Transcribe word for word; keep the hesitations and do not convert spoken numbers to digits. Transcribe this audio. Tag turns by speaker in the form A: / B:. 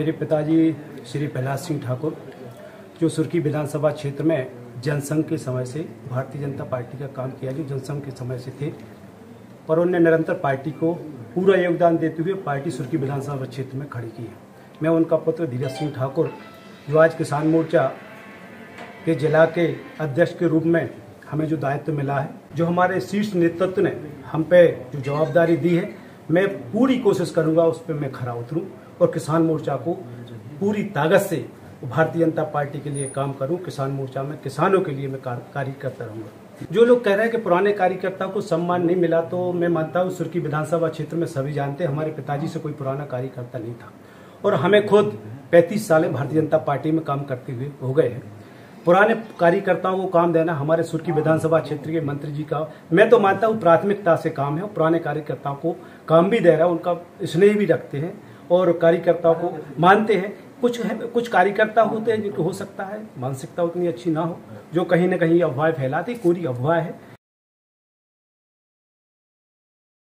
A: मेरे पिताजी श्री प्रहलाद सिंह ठाकुर जो सुर्खी विधानसभा क्षेत्र में जनसंघ के समय से भारतीय जनता पार्टी का काम किया, जो जनसंघ के समय से थे और उन्होंने निरंतर पार्टी को पूरा योगदान देते हुए पार्टी सुर्खी विधानसभा क्षेत्र में खड़ी की है। मैं उनका पुत्र धीरज सिंह ठाकुर जो आज किसान मोर्चा के जिला के अध्यक्ष के रूप में हमें जो दायित्व मिला है, जो हमारे शीर्ष नेतृत्व ने हम पे जो जवाबदारी दी है, मैं पूरी कोशिश करूंगा उस पर मैं खरा उतरूं और किसान मोर्चा को पूरी ताकत से भारतीय जनता पार्टी के लिए काम करूं। किसान मोर्चा में किसानों के लिए मैं कार्य करता रहूंगा। जो लोग कह रहे हैं कि पुराने कार्यकर्ताओं को सम्मान नहीं मिला, तो मैं मानता हूं सुर्खी विधानसभा क्षेत्र में सभी जानते हैं हमारे पिताजी से कोई पुराना कार्यकर्ता नहीं था और हमें खुद पैंतीस साल भारतीय जनता पार्टी में काम करते हुए हो गए हैं। पुराने कार्यकर्ताओं को काम देना हमारे सुर्खी विधानसभा क्षेत्र के मंत्री जी का मैं तो मानता हूँ प्राथमिकता से काम है और पुराने कार्यकर्ताओं को काम भी दे रहा है, उनका स्नेह भी रखते हैं और कार्यकर्ताओं को मानते हैं। कुछ है, कुछ कार्यकर्ता होते हैं जिनको हो सकता है मानसिकता उतनी अच्छी ना हो, जो कहीं ना कहीं अफवाह फैलाते, पूरी अफवाह है।